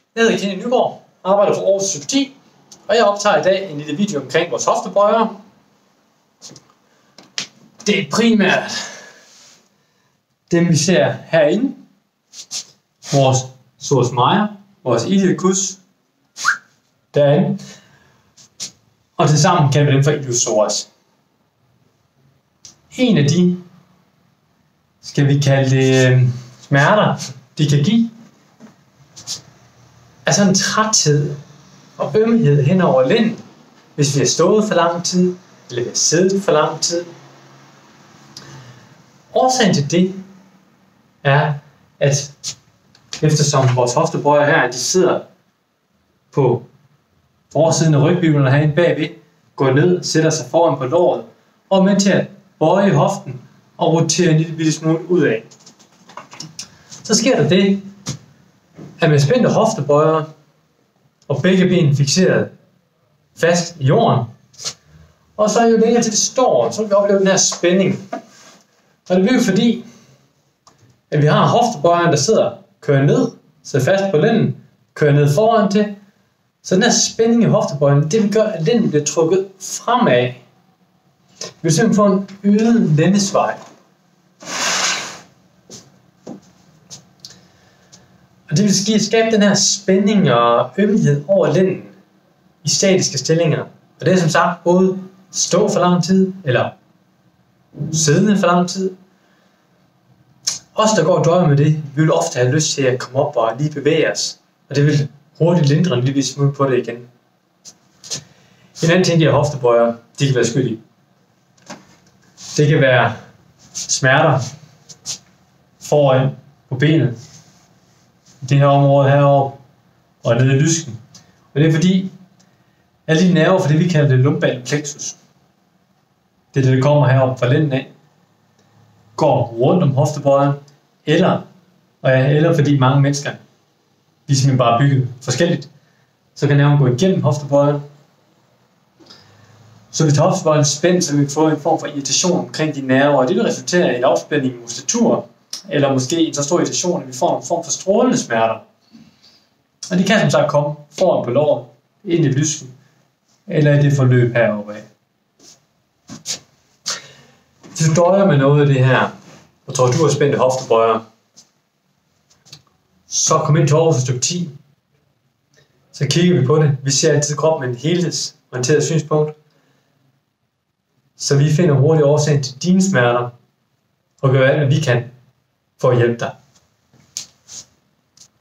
Jeg hedder Kenny Nygaard, arbejder for Aarhus Psykologi, og jeg optager i dag en lille video omkring vores hoftebøjere. Det er primært dem, vi ser herinde. Vores psoas major, vores iliacus, derinde. Og tilsammen kalder vi dem for iliopsoas. En af de, skal vi kalde det smerter, de kan give, er sådan en træthed og ømhed hen over lænden, hvis vi har stået for lang tid, eller vi har siddet for lang tid. Årsagen til det er, at eftersom vores hoftebøjer her, de sidder på forsiden af ryghvirvlen herinde bagved, går ned, sætter sig foran på låret, og er med til at bøje hoften og rotere en lille smule ud af. Så sker der det, at med spændte hoftebøjer og begge ben fikseret fast i jorden, og så jo længere til det står, så vil vi opleve den her spænding. Og det bliver fordi, at vi har hoftebøjeren, der kører ned, sidder fast på lænden, kører ned foran til. Så den her spænding i hoftebøjeren, det vil gøre, at lænden bliver trukket fremad. Vi vil simpelthen få en øget lændesvej. Og det vil skabe den her spænding og ømhed over lænden i statiske stillinger. Og det er som sagt både stå for lang tid, eller siddende for lang tid. Os, der går og døjer med det, vi vil ofte have lyst til at komme op og lige bevæge os. Og det vil hurtigt lindre en lille smule på det igen. En anden ting, de her hoftebøjer, de kan være skyldige. Det kan være smerter foran på benet. I det her område heroppe og nede i lysken. Og det er fordi, alle de nerver for det, vi kalder det lumbal plexus, det er det, der kommer heroppe fra lænden af, går rundt om hoftebøjeren, eller fordi mange mennesker, de er simpelthen bare bygget forskelligt, så kan nerven gå igennem hoftebøjeren. Så hvis hoftebøjeren er spændt, så vil vi få en form for irritation omkring de nerver, og det vil resultere i en afspænding i muskulatur, eller måske en så stor irritation, at vi får en form for strålende smerter. Og de kan som sagt komme foran på låret, ind i lysken, eller i det forløb heroppe af. Hvis du døjer med noget af det her, og tror du har spændte hoftebøjer, så kom ind til Aarhus et stykke 10. Så kigger vi på det. Vi ser altid kroppen med en helhedsorienteret synspunkt. Så vi finder hurtigt årsagen til dine smerter, og gør alt, hvad vi kan for at hjælpe dig.